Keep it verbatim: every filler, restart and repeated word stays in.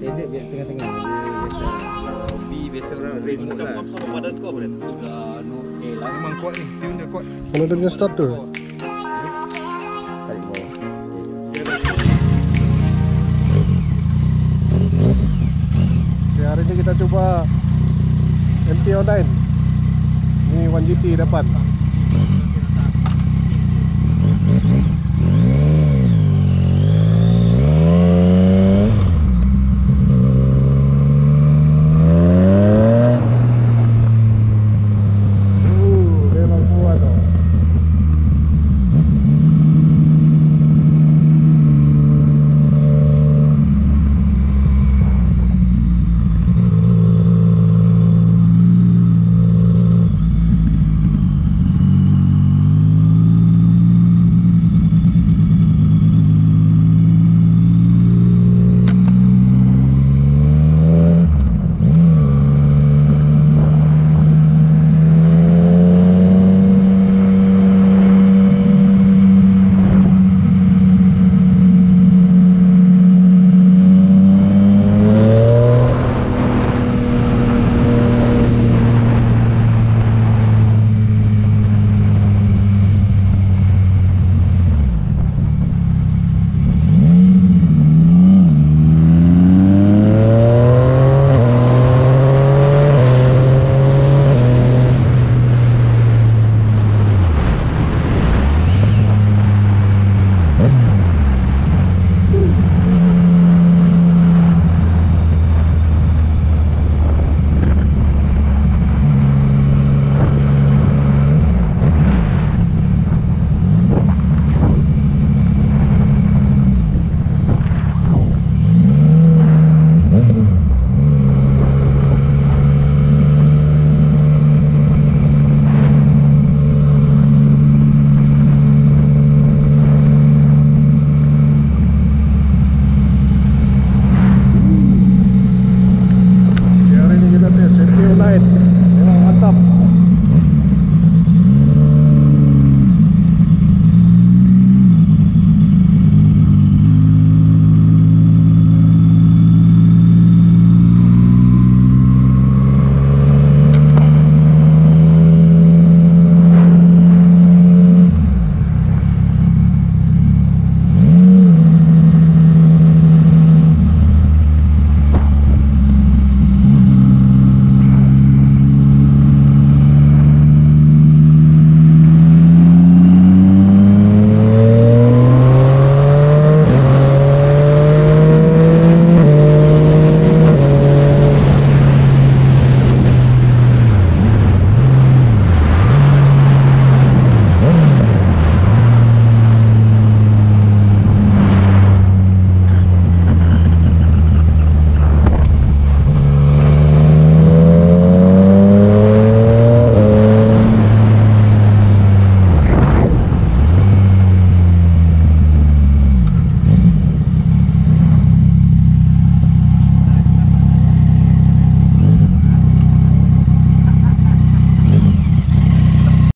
Standard biar tengah-tengah dia biasa. Bi biasa orang remote lah. Sama badan kau boleh. Eh lah memang kuat ni. Dia benda kuat. Kalau dia punya starter. Tarik bawah. Okay, hari ni kita cuba M T-09. Ni one G T depan.